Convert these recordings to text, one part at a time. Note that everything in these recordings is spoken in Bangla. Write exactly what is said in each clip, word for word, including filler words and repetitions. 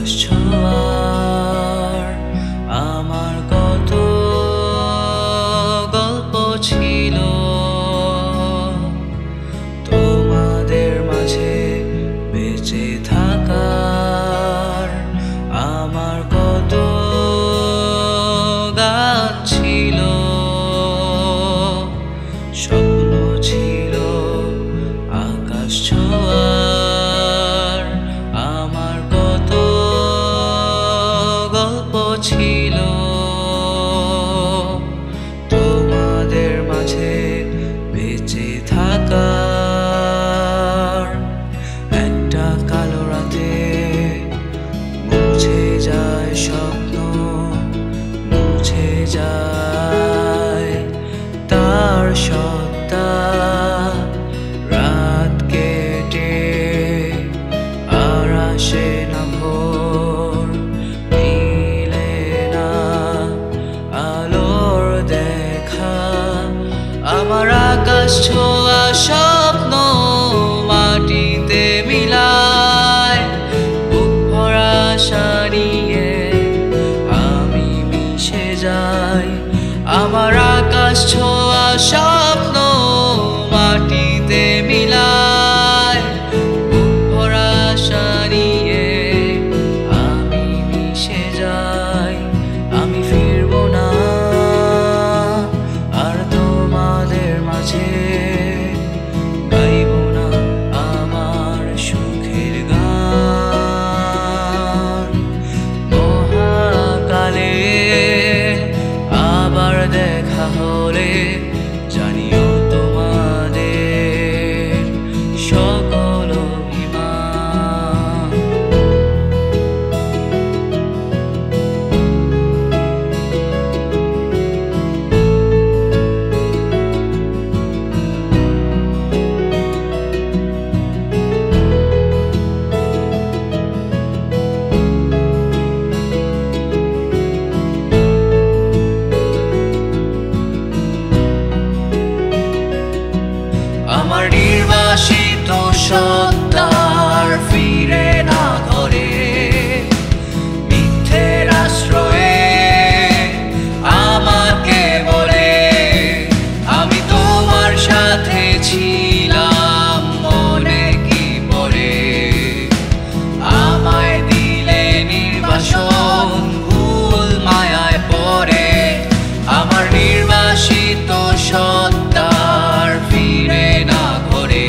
আকাশ ছোঁয়ার আমার কত গল্প ছিল তোমাদের মাঝে বেঁচে থাকার আমার কত গান ছিল স্বপ্ন ছিল আকাশ ছোঁয়ার আমার কত গল্প ছিল তোমাদের মাঝে বেঁচে থাকার একটা কালো রাতে মুছে যায় স্বপ্ন মুছে যায় তার সত্তা রাত কেটে আর আসে না ভোর মিলে না আলোর দেখা আমার আকাশ ছোঁয়া স্বপ্ন মাটিতে মিলায় বুক ভরা আশা নিয়ে আমি মিশে যাই আমার আকাশ ছোঁয়া স্বপ্ন মাটিতে মিলায় বুক ভরা আশা নিয়ে আমি মিশে যাই আমি ফিরবো না আর তোমাদের মাঝে গাইবো না আমার সুখের গান মহাকালে আবার দেখা হলে জানিও তোমাদের সকল অভিমান আমার নির্বাসিত সত্তার ফিরে না ঘরে মিথ্যের আশ্রয়ে আমাকে বলে আমি তোমার সাথে ছিলাম মনে কি পড়ে আমায় দিলে নির্বাসন ভুল মায়ায় পড়ে আমার নির্বাসিত সত্তার ফিরে না ঘরে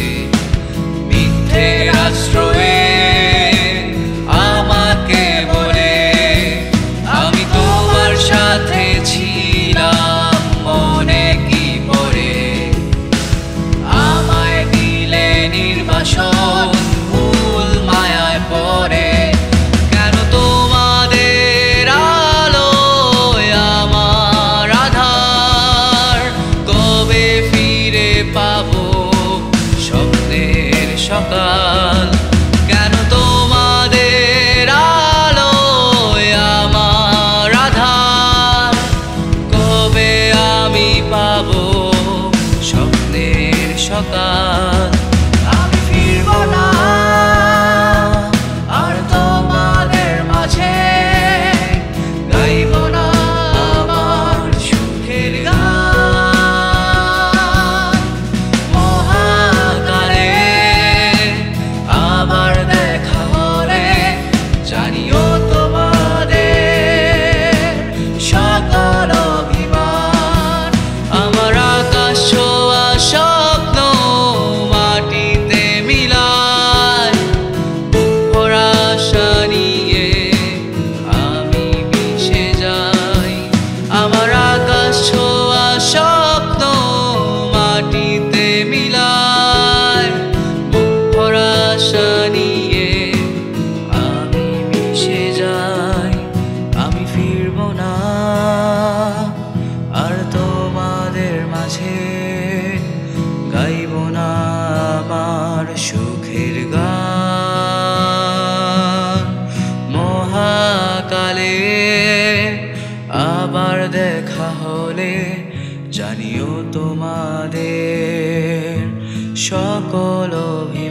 মিথ্যের আশ্রয়ে আমাকে বলে আমি তোমার সাথে ছিলাম মনে কি পড়ে আমায় দিলে নির্বাসন ভুল মায়ায় পড়ে কেন তোমাদের আলোয় আমার আধার কবে ফিরে পাবো স্বপ্নের সকাল কেন তোমাদের আলোয় আমার আধার কবে আমি পাবো স্বপ্নের সকাল আমি ফিরবো না আর তোমাদের মাঝে গাইবো না আমার সুখের গান মহাকালে আবার দেখা হলে জানিও তোমাদের সকল অভিমান আমার আকাশ ছোঁয়া স্বপ্ন মাটিতে মিলায় বুক ভরা আশা নিয়ে আমি মিশে যাই আমার আকাশ ছোঁয়া স্বপ্ন মাটিতে মিলায় বুক ভরা আশা নিয়ে আমি মিশে যাই আমি ফিরবো না আর তোমাদের মাঝে গাইবো না আমার সুখের গান মহাকালে আবার দেখা হলে জানিও তোমাদের সকল অভিমান।